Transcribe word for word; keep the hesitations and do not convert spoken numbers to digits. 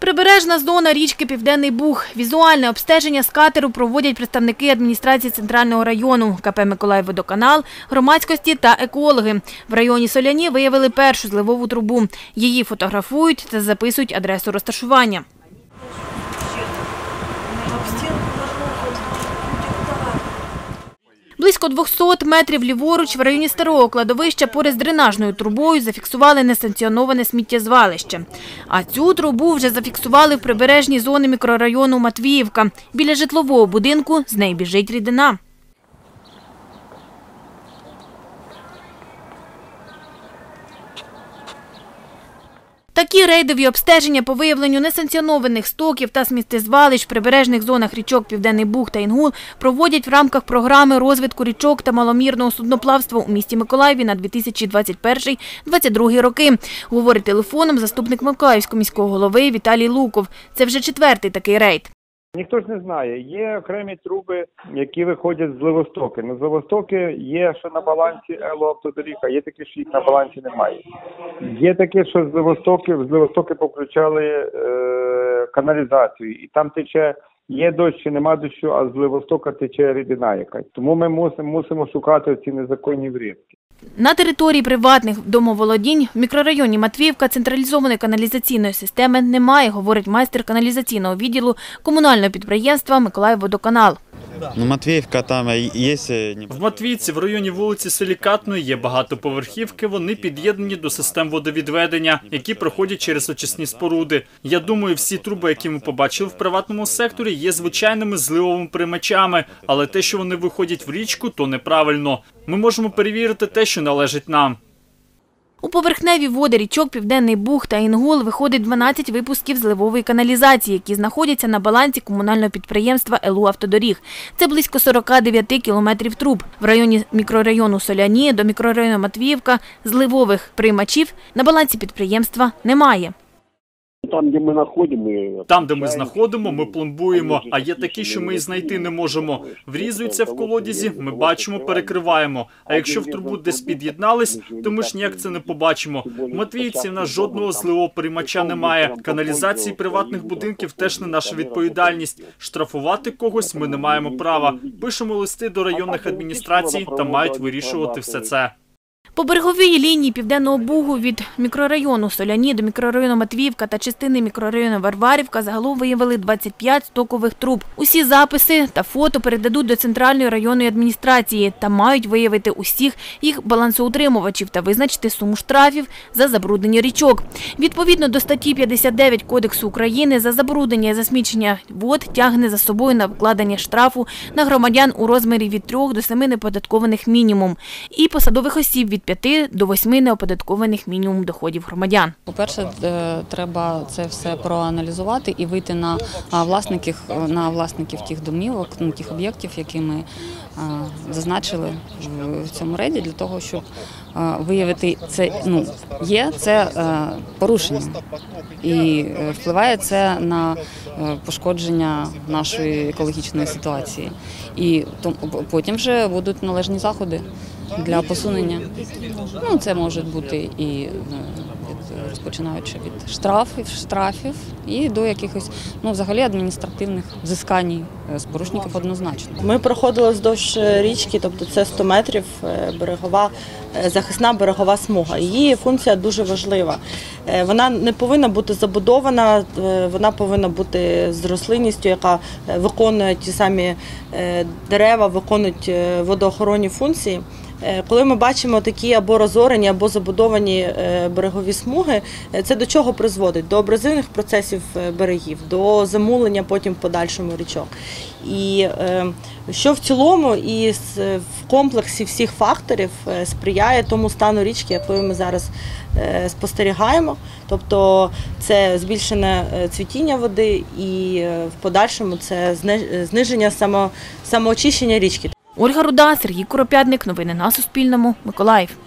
Прибережна зона річки Південний Буг. Візуальне обстеження з катеру проводять представники адміністрації Центрального району, ка пе «Миколаївводоканал», громадськості та екологи. В районі Соляні виявили першу зливову трубу. Її фотографують та записують адресу розташування. Близько двохсот метрів ліворуч в районі старого кладовища поряд з дренажною трубою зафіксували несанкціоноване сміттєзвалище. А цю трубу вже зафіксували в прибережній зоні мікрорайону Матвіївка. Біля житлового будинку з неї біжить рідина. Такі рейдові обстеження по виявленню несанкціонованих стоків та сміттєзвалищ в прибережних зонах річок Південний Буг та Інгул проводять в рамках програми розвитку річок та маломірного судноплавства у місті Миколаєві на дві тисячі двадцять перший - двадцять другий роки, говорить телефоном заступник Миколаївського міського голови Віталій Луков. Це вже четвертий такий рейд. Ніхто ж не знає. Є окремі труби, які виходять з зливостоки. На зливостоки є, що на балансі Елуавтодоріг, а є такі, що їх на балансі немає. Є таке, що з зливостоки, в зливостоки поключали е, каналізацію, і там тече, є дощ чи нема дощу, а з зливостока тече рідина якась. Тому ми мусимо, мусимо шукати ці незаконні врізки. На території приватних домоволодінь в мікрорайоні Матвіївка централізованої каналізаційної системи немає, говорить майстер каналізаційного відділу комунального підприємства «Миколаївводоканал». Ну, Матвіївка там є... В Матвіївці, в районі вулиці Силікатної, є багатоповерхівки, вони під'єднані до систем водовідведення, які проходять через очисні споруди. Я думаю, всі труби, які ми побачили в приватному секторі, є звичайними зливовими приймачами, але те, що вони виходять в річку, то неправильно. Ми можемо перевірити те, що належить нам. У поверхневі води річок Південний Буг та Інгул виходить дванадцять випусків зливової каналізації, які знаходяться на балансі комунального підприємства «Елуавтодоріг». Це близько сорока дев'яти кілометрів труб. В районі мікрорайону Соляні до мікрорайону Матвіївка зливових приймачів на балансі підприємства немає. Там, де ми знаходимо, Там, де ми знаходимо, ми пломбуємо, а є такі, що ми і знайти не можемо. Врізуються в колодязі, ми бачимо, перекриваємо. А якщо в трубу десь під'єднались, то ми ж ніяк це не побачимо. В Матвіївці в нас жодного зливового приймача немає. Каналізації приватних будинків теж не наша відповідальність. Штрафувати когось ми не маємо права. Пишемо листи до районних адміністрацій та мають вирішувати все це. По береговій лінії Південного Бугу від мікрорайону Соляні до мікрорайону Матвіївка та частини мікрорайону Варварівка загалом виявили двадцять п'ять стокових труб. Усі записи та фото передадуть до Центральної районної адміністрації та мають виявити усіх їх балансоутримувачів та визначити суму штрафів за забруднення річок. Відповідно до статті п'ятдесят дев'ять Кодексу України за забруднення і засмічення вод тягне за собою накладення штрафу на громадян у розмірі від трьох до семи неоподаткованих мінімум і посадових осіб від п'яти до восьми неоподаткованих мінімум доходів громадян. По-перше, треба це все проаналізувати і вийти на власників, на власників тих домівок, ну, тих об'єктів, які ми зазначили в цьому рейді, для того, щоб виявити, це, ну, є це порушення і впливає це на пошкодження нашої екологічної ситуації. І потім вже будуть належні заходи для посунення. Ну, це може бути і розпочинаючи від штрафів, штрафів і до якихось, ну, взагалі адміністративних взискань з порушників однозначно. Ми проходили вздовж річки, тобто це сто метрів берегова, захисна берегова смуга. Її функція дуже важлива. Вона не повинна бути забудована, вона повинна бути з рослинністю, яка виконує ті самі дерева, виконують водоохоронні функції. Коли ми бачимо такі або розорені, або забудовані берегові смуги, це до чого призводить? До абразивних процесів берегів, до замулення потім в подальшому річок. І що в цілому і в комплексі всіх факторів сприяє тому стану річки, якою ми зараз спостерігаємо. Тобто це збільшене цвітіння води і в подальшому це зниження само, самоочищення річки. Ольга Руда, Сергій Куропятник. Новини на Суспільному. Миколаїв.